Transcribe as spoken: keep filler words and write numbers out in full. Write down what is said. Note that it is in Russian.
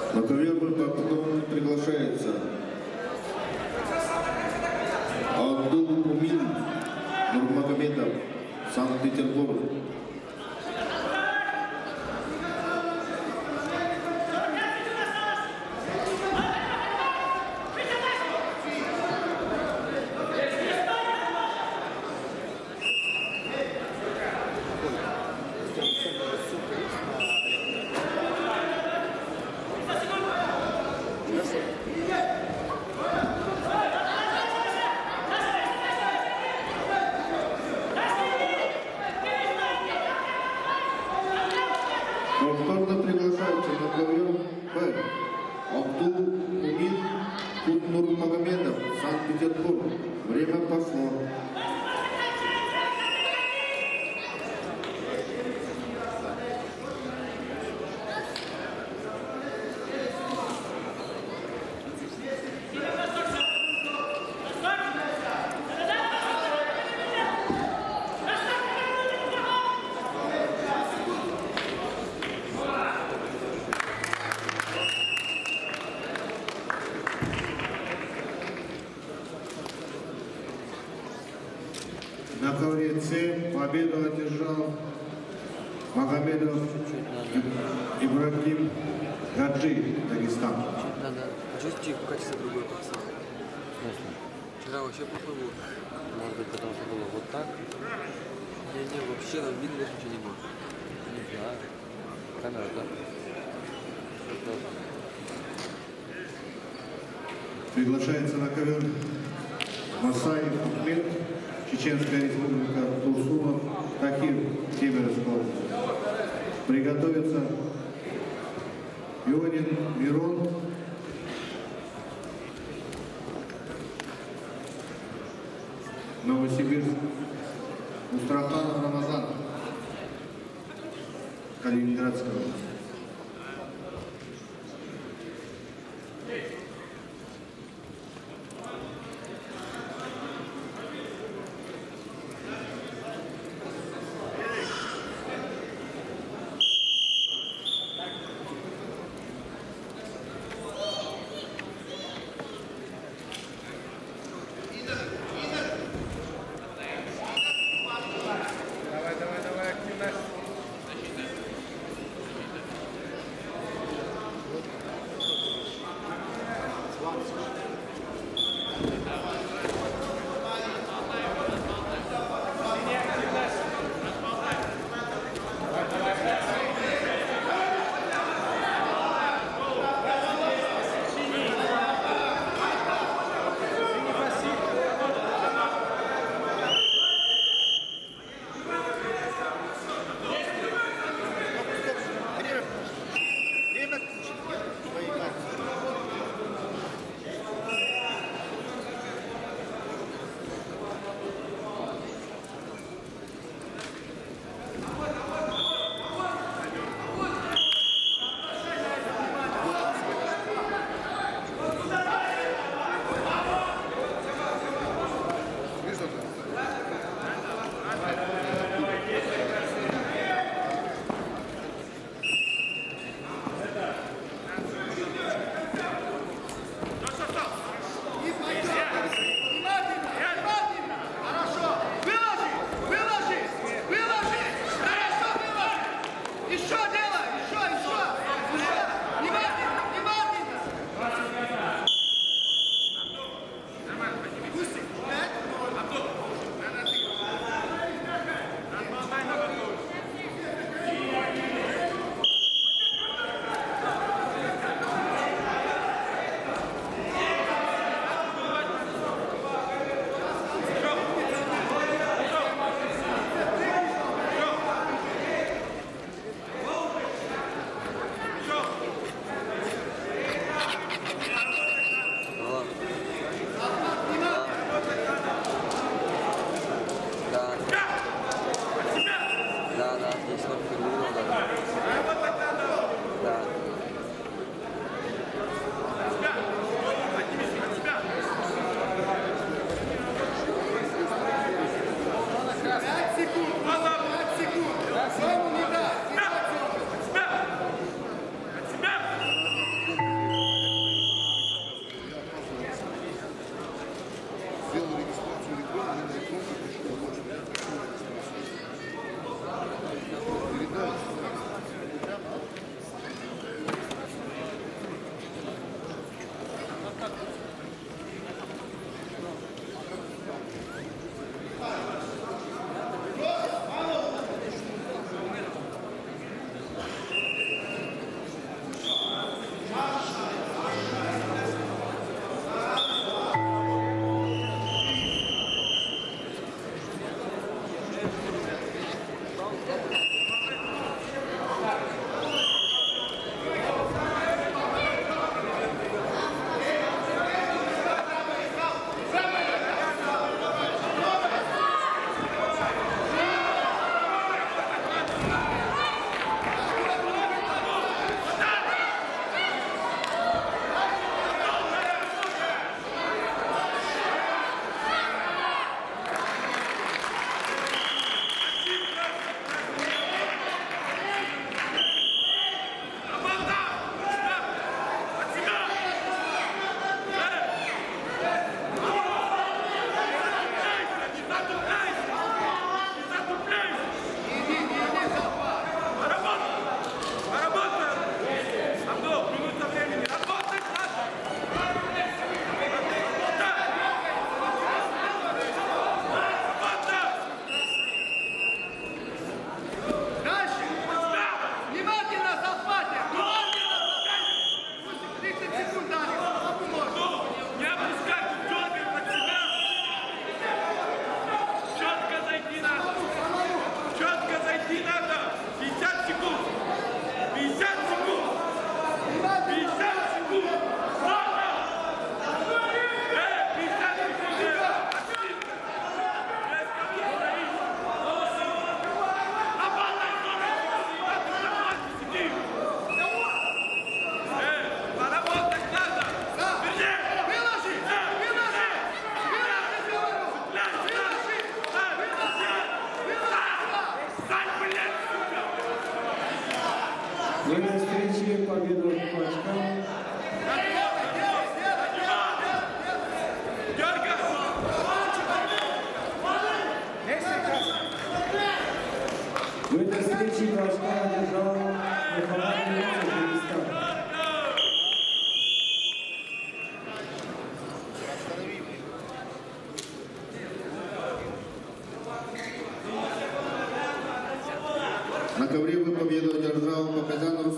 На ковер потом приглашается Абдул-Умин Нурмагомедов, Санкт-Петербург. Повторно приглашается на ковер Б. Абдул-Умин Нурмагомедов, Санкт-Петербург. Время пошло. На ковре С победу одержал Магомедов Ибрагим Гаджи, Дагестан. Надо чуть-чуть в качестве другой пацан. Вчера вообще плохо было. Может быть, потому что было вот так. Не-не, вообще там видно даже ничего не было. Не знаю. Камера, да? Приглашается на ковер Масаев Ахмед, Чеченская республика, Турсунов, Тахир, Кемеровская область. Приготовиться Ионин Мирон, Новосибирск, Устраханов Рамазан, Калининградская область. В этой встрече победу по очкам В этой встрече по очкам одержал Мухаммад Мирон. На ковре победу одержал Папазян Руслан.